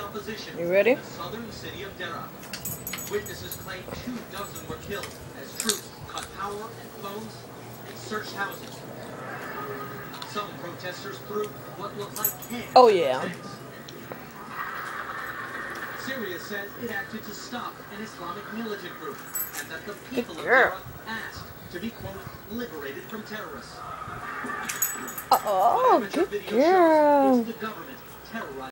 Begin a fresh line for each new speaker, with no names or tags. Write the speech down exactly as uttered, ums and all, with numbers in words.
opposition
You ready?
in the southern city of Dera. Witnesses claim two dozen were killed as troops cut power and phones and searched houses. Some protesters threw what looked like cans.
Oh, yeah.
Tanks. Syria says it acted to stop an Islamic militant group and that the people of Dera asked to be, quote, liberated from terrorists.
Oh, good girl.
It's the government terrorizing